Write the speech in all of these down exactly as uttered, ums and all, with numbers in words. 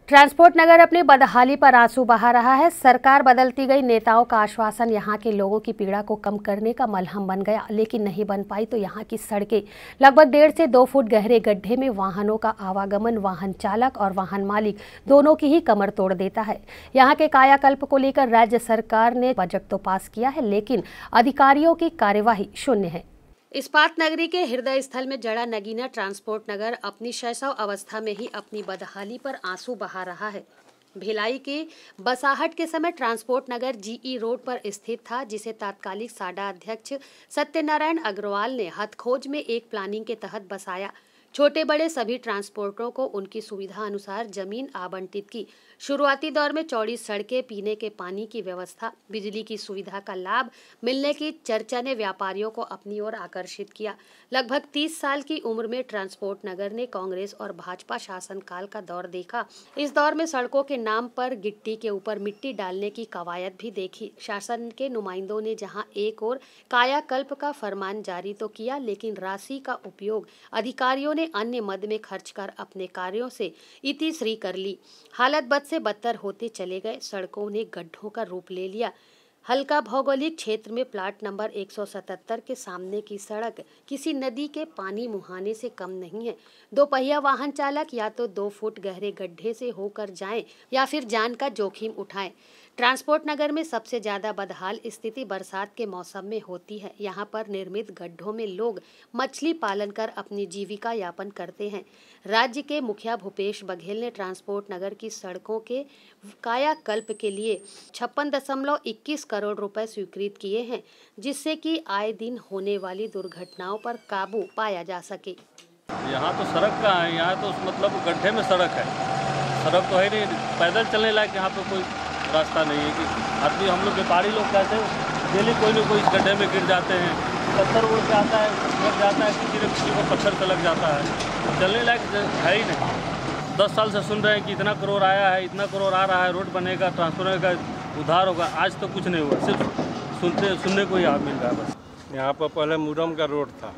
Transport नगर अपनी बदहाली पर आंसू बहा रहा है। सरकार बदलती गई, नेताओं का आश्वासन यहां के लोगों की पीड़ा को कम करने का मलहम बन गया, लेकिन नहीं बन पाई तो यहां की सड़कें लगभग डेढ़ से दो फुट गहरे गड्ढे में वाहनों का आवागमन वाहन चालक और वाहन मालिक दोनों की ही कमर तोड़ देता है। यहाँ के कायाकल्प को लेकर राज्य सरकार ने बजट तो पास किया है, लेकिन अधिकारियों की कार्यवाही शून्य है। इस्पात नगरी के हृदय स्थल में जड़ा नगीना ट्रांसपोर्ट नगर अपनी शैशव अवस्था में ही अपनी बदहाली पर आंसू बहा रहा है। भिलाई के बसाहट के समय ट्रांसपोर्ट नगर जीई रोड पर स्थित था, जिसे तात्कालिक साडा अध्यक्ष सत्यनारायण अग्रवाल ने हथखोज में एक प्लानिंग के तहत बसाया। छोटे बड़े सभी ट्रांसपोर्टरों को उनकी सुविधा अनुसार जमीन आवंटित की। शुरुआती दौर में चौड़ी सड़कें, पीने के पानी की व्यवस्था, बिजली की सुविधा का लाभ मिलने की चर्चा ने व्यापारियों को अपनी ओर आकर्षित किया। लगभग तीस साल की उम्र में ट्रांसपोर्ट नगर ने कांग्रेस और भाजपा शासनकाल का दौर देखा। इस दौर में सड़कों के नाम पर गिट्टी के ऊपर मिट्टी डालने की कवायद भी देखी। शासन के नुमाइंदों ने जहां एक और कायाकल्प का फरमान जारी तो किया, लेकिन राशि का उपयोग अधिकारियों ने अन्य मद में खर्च कर अपने कार्यों से इतिश्री कर ली। हालत बद से बदतर होते चले गए। सड़कों ने गड्ढों का रूप ले लिया। हल्का भौगोलिक क्षेत्र में प्लाट नंबर एक सौ सतहत्तर के सामने की सड़क किसी नदी के पानी मुहाने से कम नहीं है। दो पहिया वाहन चालक या तो दो फुट गहरे गड्ढे से होकर जाएं या फिर जान का जोखिम उठाएं। ट्रांसपोर्ट नगर में सबसे ज्यादा बदहाल स्थिति बरसात के मौसम में होती है। यहाँ पर निर्मित गड्ढों में लोग मछली पालन कर अपनी जीविका यापन करते हैं। राज्य के मुखिया भूपेश बघेल ने ट्रांसपोर्ट नगर की सड़कों के कायाकल्प के लिए छप्पन दशमलव इक्कीस करोड़ रुपए स्वीकृत किए हैं, जिससे कि आए दिन होने वाली दुर्घटनाओं पर काबू पाया जा सके। यहाँ तो सड़क का है, यहाँ तो मतलब गड्ढे में सड़क है, सड़क तो है नहीं, पैदल चलने लायक यहाँ पे कोई रास्ता नहीं है कि आदमी हम लोग व्यापारी लोग कहते हैं डेली कोई ना कोई इस गड्ढे में गिर जाते हैं। पत्थर उड़ के आता है, लग जाता है, किसी न किसी को पत्थर से लग जाता है, चलने लायक है ही नहीं। दस साल से सुन रहे हैं कि इतना करोड़ आया है, इतना करोड़ आ रहा है, रोड बनेगा, ट्रांसपोर्ट का उधार होगा, आज तो कुछ नहीं हुआ, सिर्फ सुनते सुनने को ही आप मिल रहा है बस। यहाँ पर पहले मुरम का रोड था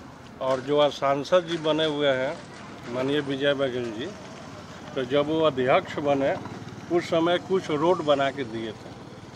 और जो आज सांसद जी बने हुए हैं माननीय विजय बघेल जी, तो जब वो अध्यक्ष बने उस समय कुछ रोड बना के दिए थे,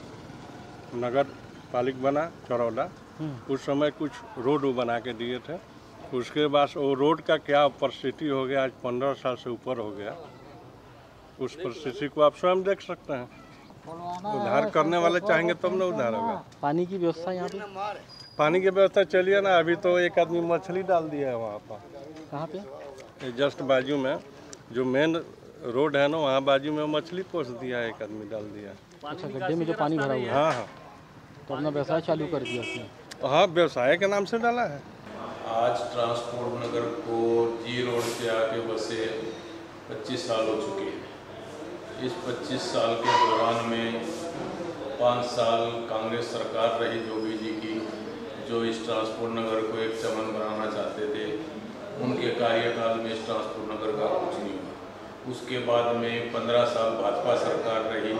नगर पालिक बना चरौदा, उस समय कुछ रोड बना के दिए थे। उसके बाद वो रोड का क्या परिस्थिति हो गया, आज पंद्रह साल से ऊपर हो गया, उस परिस्थिति को आप स्वयं देख सकते हैं। उधार करने वाले चाहेंगे तब ना उधार होगा। पानी की व्यवस्था यहाँ पे, पानी की व्यवस्था चलिए ना, अभी तो एक आदमी मछली डाल दिया है वहाँ पर। कहाँ पे? जस्ट बाजू में जो मेन रोड है ना, वहाँ बाजू में मछली पोस दिया है, एक आदमी डाल दिया। अच्छा, गड्ढे में जो पानी भरा हुआ है। हाँ हाँ, तो अपना व्यवसाय चालू कर दिया उसने। हाँ, व्यवसाय के नाम से डाला है। आज ट्रांसपोर्ट नगर को जी रोड से आके बसे पच्चीस साल हो चुके हैं। इस पच्चीस साल के दौरान में पाँच साल कांग्रेस सरकार रही जोगी जी की, जो इस ट्रांसपोर्ट नगर को एक चमन बनाना चाहते थे। उनके कार्यकाल में इस ट्रांसपोर्ट नगर का कुछ नहीं हुआ। उसके बाद में पंद्रह साल भाजपा सरकार रही,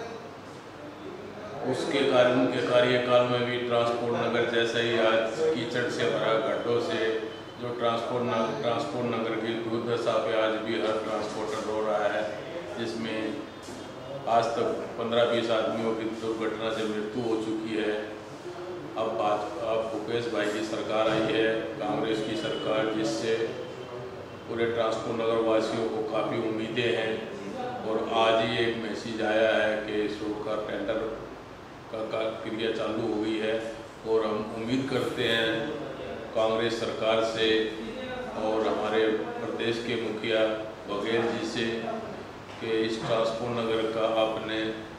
उसके कार्य उनके कार्यकाल में भी ट्रांसपोर्ट नगर जैसा ही आज कीचड़ से भरा गड्ढों से जो ट्रांसपोर्ट नगर ट्रांसपोर्ट नगर की दुर्दशा पे आज भी हर ट्रांसपोर्टर रो रहा है, जिसमें आज तक पंद्रह बीस आदमियों की दुर्घटना से मृत्यु हो चुकी है। अब भाजपा अब भूपेश भाई की सरकार आई है, कांग्रेस की सरकार, जिससे पूरे ट्रांसपोर्ट नगर वासियों को काफ़ी उम्मीदें हैं। और आज ही एक मैसेज आया है कि इस रोड का टेंडर का प्रक्रिया चालू हो गई है और हम उम्मीद करते हैं कांग्रेस सरकार से और हमारे प्रदेश के मुखिया बघेल जी से कि इस ट्रांसपोर्ट नगर का आपने